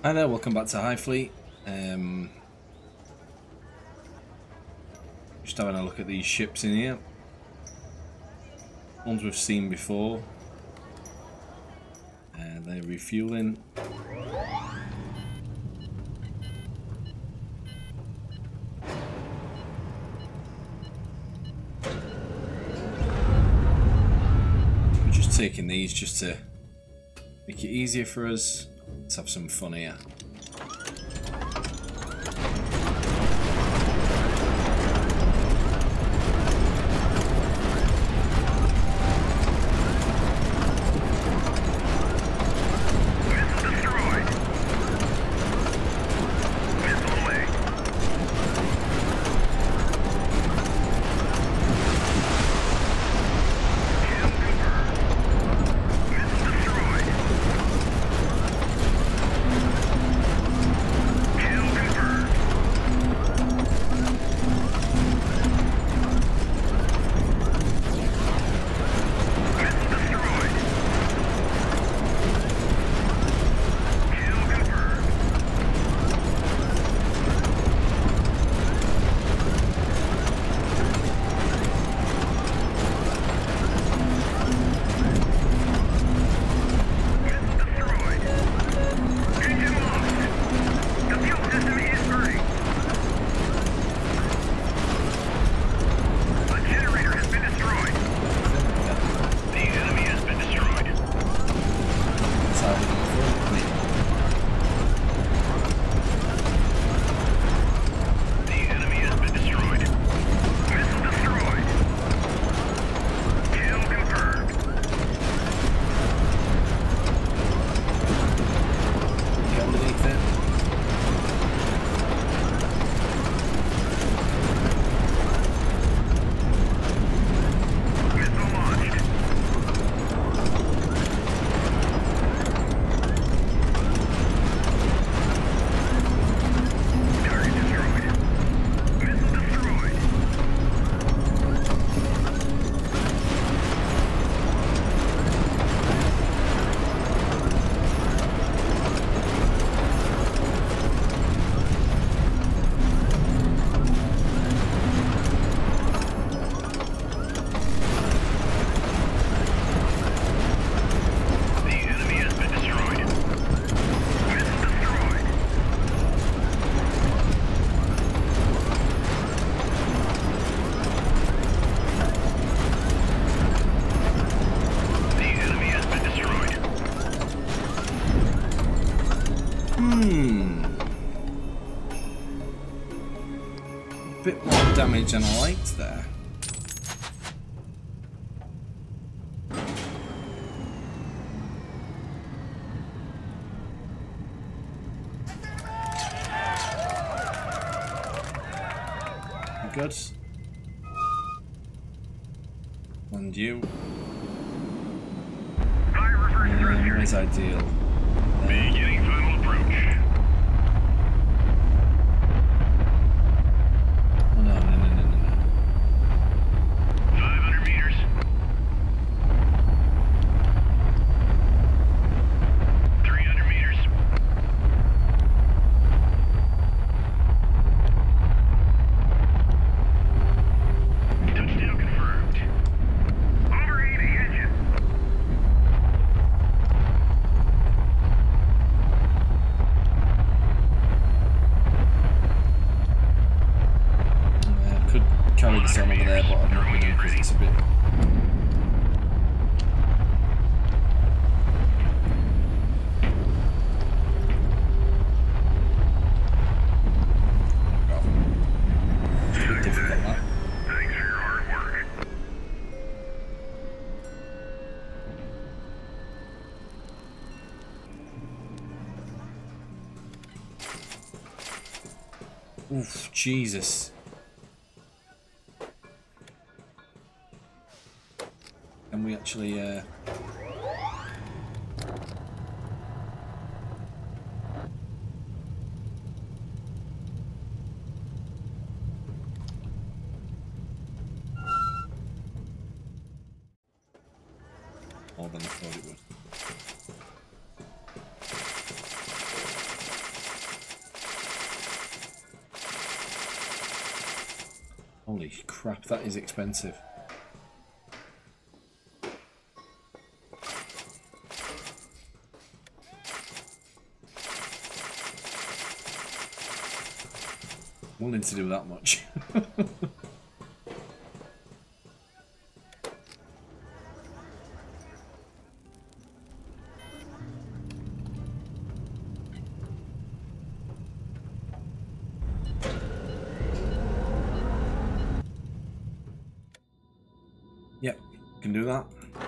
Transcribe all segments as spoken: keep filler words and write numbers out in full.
Hi there, welcome back to Highfleet. Um, just having a look at these ships in here. Ones we've seen before. And they're refueling. We're just taking these just to make it easier for us. Let's have some fun here. Bit more damage than I liked there. Good. And you. Um, where's ideal? Beginning final approach. Carry this on over there, but I'm not going to because it's a bit. It's a bit difficult, that. Thanks for your hard work. Oof, Jesus. And we actually uh more than I thought it would. Holy crap, that is expensive. Willing to do that much. Yep, can do that.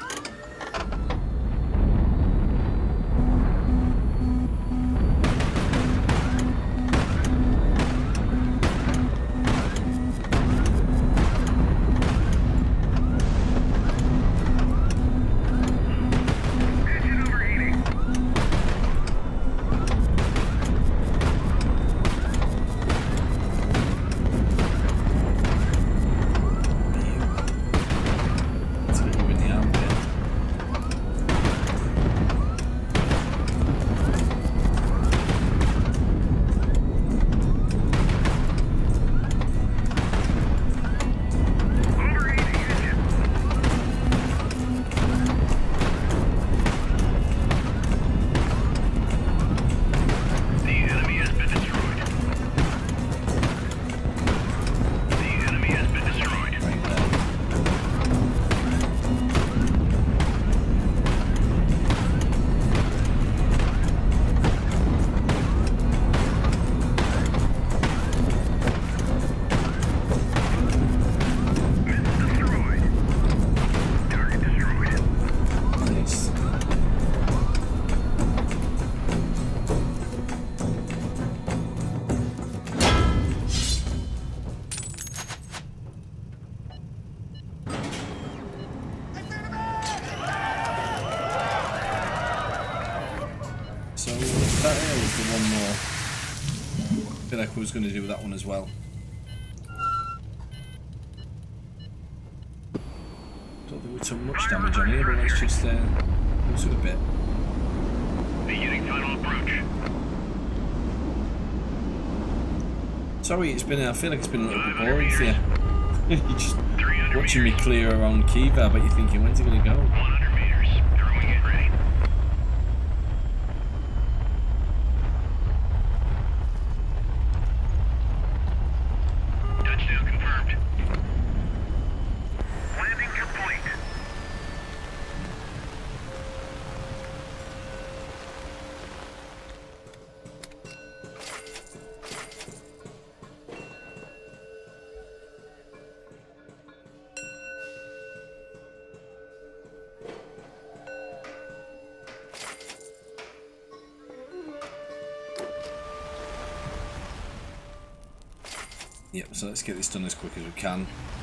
I feel like I was going to do that one as well. Don't think we took much damage on here, but let's just uh, go to a bit. Beginning final approach. Sorry, it's been. I feel like it's been a little bit boring for you. You're just watching me clear around Khiva, but you're thinking, when's it going to go? one hundred meters. Throwing it. Ready. Touchdown confirmed. Landing complete. Yep, so let's get this done as quick as we can.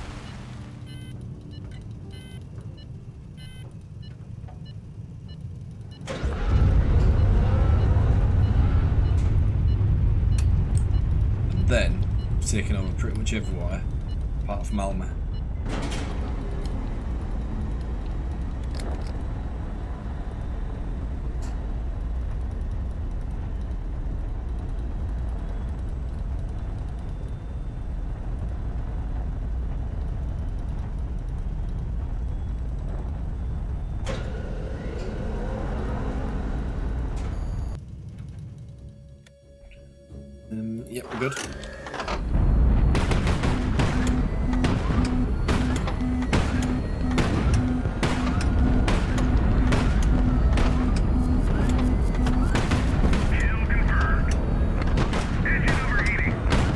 And then, we've taken over pretty much everywhere, apart from Alma. Um, yep, we're good. Kill confirmed. Engine overheating.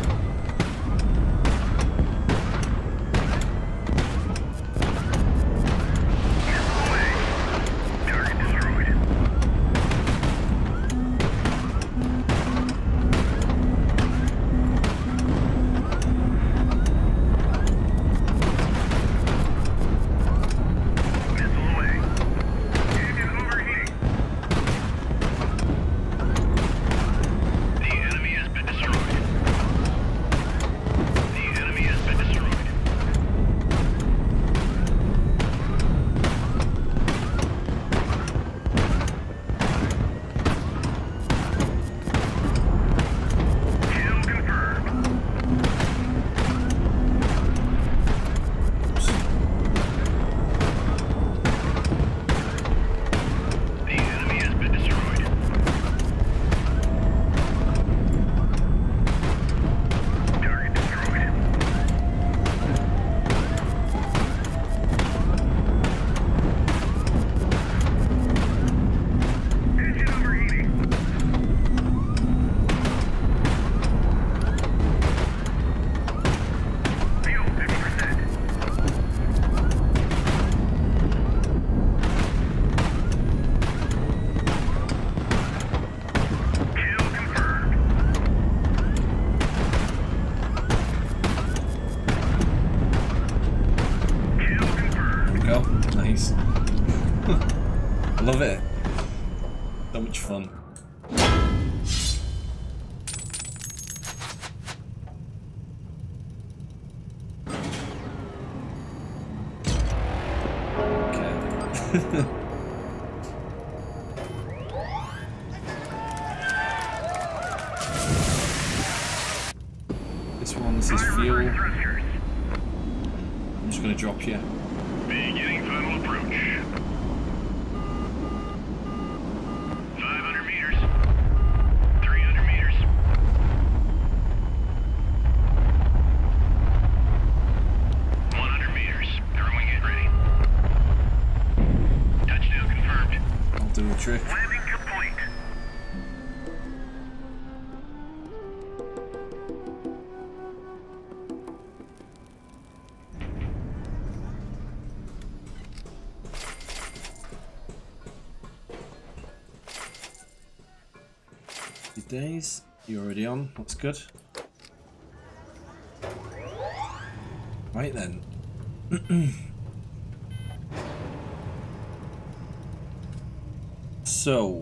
Missile away. Target destroyed. fun. Okay. This one, this is fuel. I'm just going to drop you. Beginning final approach. five hundred meters. three hundred meters. one hundred meters. Everyone get ready. Touchdown confirmed. I'll do a trick. Landing complete. Days, you're already on, that's good. Right then. So,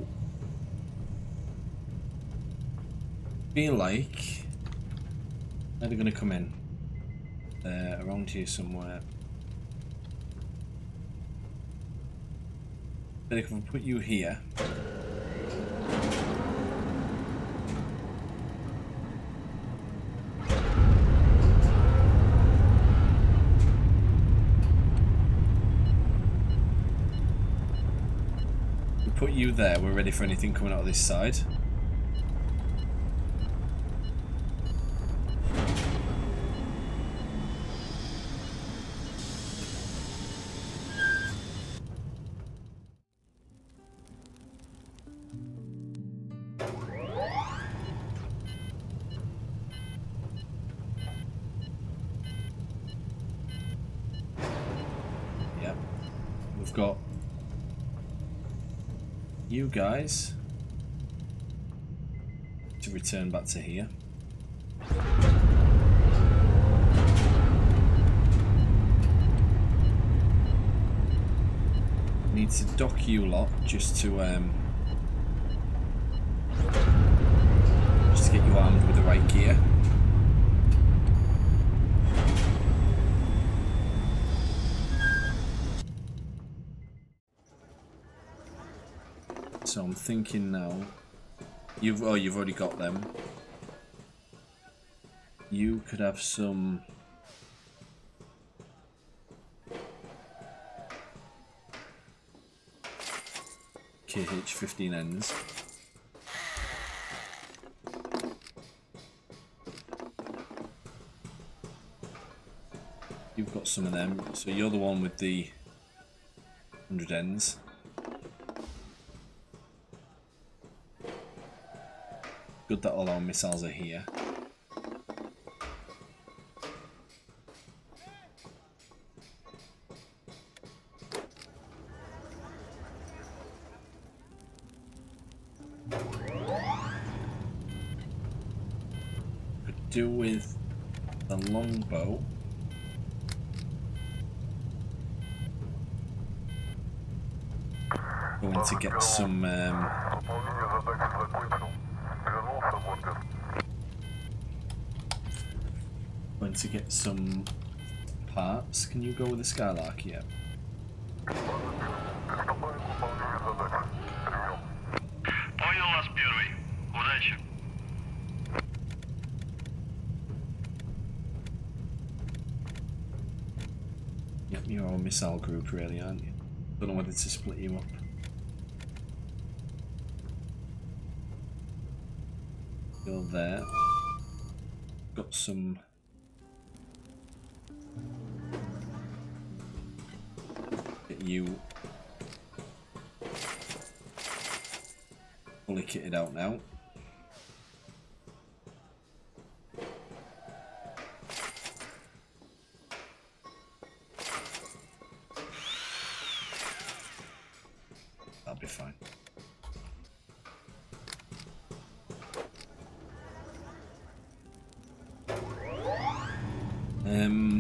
feel like they're going to come in uh, around here somewhere. Then if we put you here. Put you there, we're ready for anything coming out of this side. Yeah, we've got you guys to return back to here. Need to dock you lot just to um, just to get you armed with the right gear. So I'm thinking now, you've oh you've already got them. You could have some K H fifteen Ns. You've got some of them, so you're the one with the one hundred Ns. Good that all our missiles are here. Could do with the longbow. Going to get some um, going to get some parts. Can you go with the Skylark yet? Понял вас первый. Удачи. Yep, you're our missile group really, aren't you? Don't know whether to split you up. Go there. Got some get you fully kitted out now. That'll be fine. Um,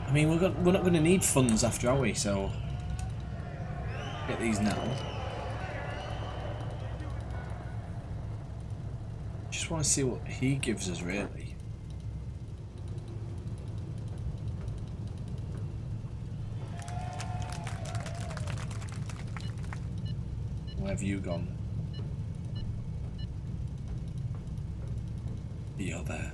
I mean, we're, got, we're not going to need funds after, are we? So, get these now. Just want to see what he gives us, really. Where have you gone? You're there.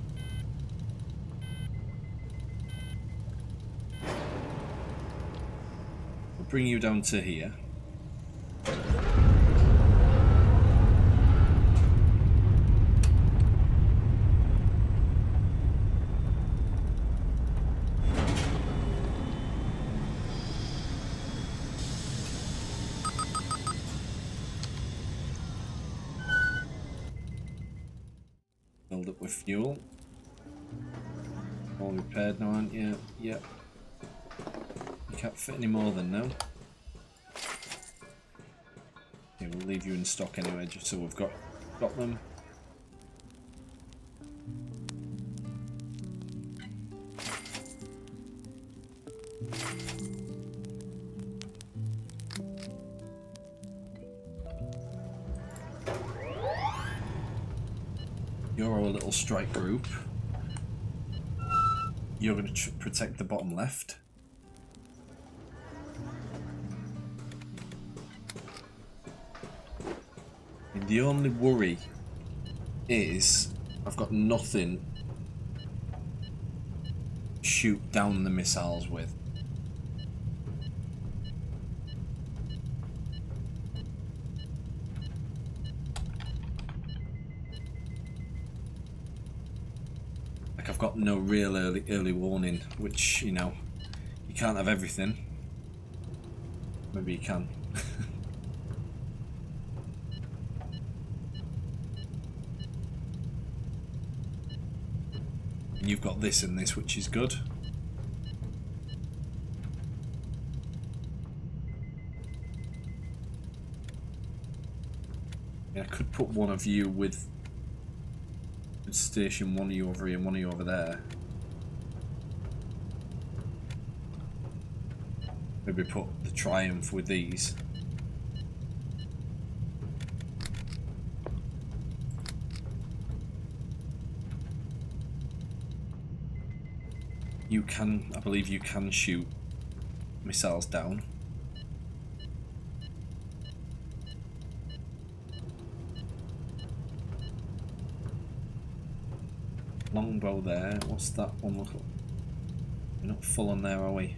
We'll bring you down to here. Filled up with fuel. All repaired now, aren't you? Yep. You can't fit any more than now. Okay, we'll leave you in stock anyway, just so we've got got them. You're our little strike group. You're going to tr protect the bottom left. And the only worry is I've got nothing to shoot down the missiles with. I've got no real early early warning, which, you know, you can't have everything. Maybe you can. And you've got this and this, which is good. Yeah, I could put one of you with station one of you over here and one of you over there. Maybe put the Triumph with these. You can, I believe you can shoot missiles down. Longbow there. What's that one look like? We're not full on there, are we?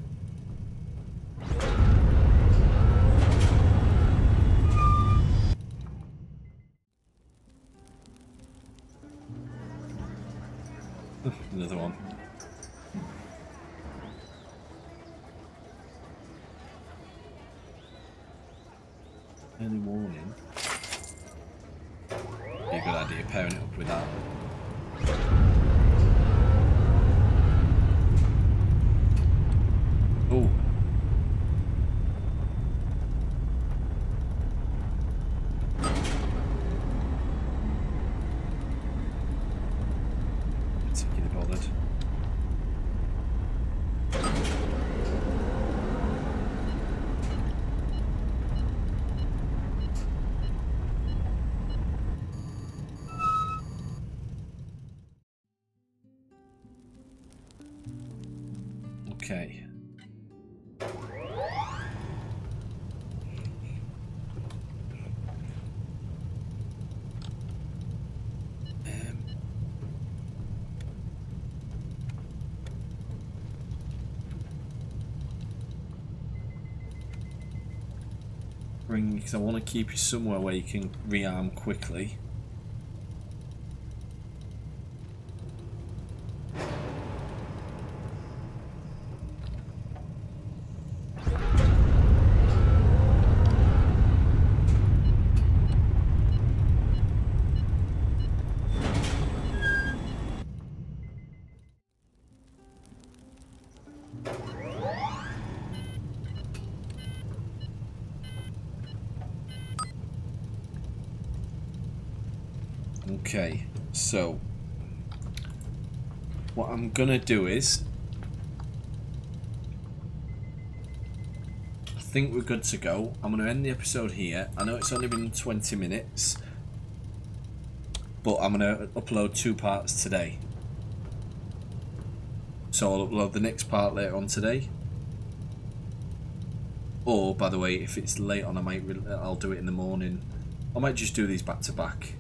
Another one. Early warning. Be a good idea pairing it up with that. Oh. Particularly bothered. Okay. Because I want to keep you somewhere where you can rearm quickly. Okay, so what I'm gonna do is think we're good to go. I'm going to end the episode here. I know it's only been twenty minutes, but I'm going to upload two parts today. So I'll upload the next part later on today. Or, by the way, if it's late on, I might I'll do it in the morning. I might just do these back to back.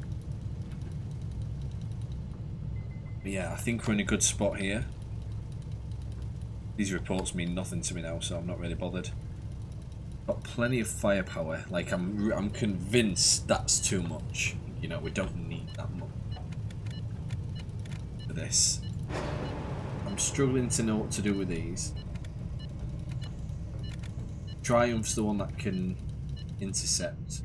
But yeah, I think we're in a good spot here. These reports mean nothing to me now, so I'm not really bothered. Got plenty of firepower. Like I'm, I'm convinced that's too much. You know, we don't need that much for this. I'm struggling to know what to do with these. Triumph's the one that can intercept.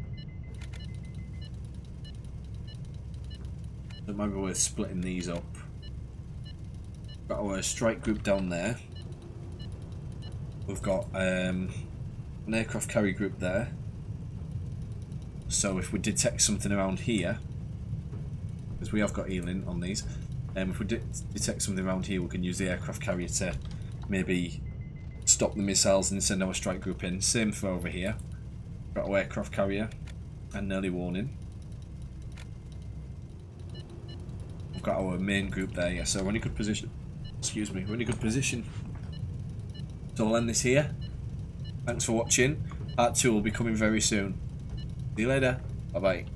It might be worth splitting these up. Got our strike group down there. We've got um, an aircraft carrier group there. So if we detect something around here, because we have got healing on these, um, if we de detect something around here, we can use the aircraft carrier to maybe stop the missiles and send our strike group in. Same for over here. Got our aircraft carrier and early warning. We've got our main group there, yeah, so we're in a good position. Excuse me, we're in a good position. So I'll end this here. Thanks for watching. Part two will be coming very soon. See you later. Bye bye.